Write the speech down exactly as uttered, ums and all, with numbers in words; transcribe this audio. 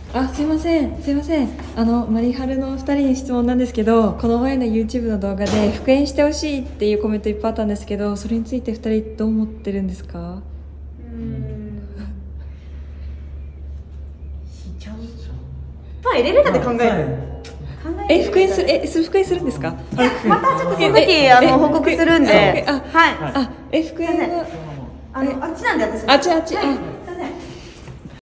あ、すいません、すいません。あの、マリハルのお二人に質問なんですけど、この前の YouTube の動画で復縁してほしいっていうコメントいっぱいあったんですけど、それについて二人どう思ってるんですか？ うーん。しちゃう。まあエレベーターで考える。 え、復縁する、え、す復縁するんですか？ いや、またちょっとその時あの報告するんで。 あ、 はい。 あ、え、復縁は、 あの、あっちなんで私。 あっちあっち、あ、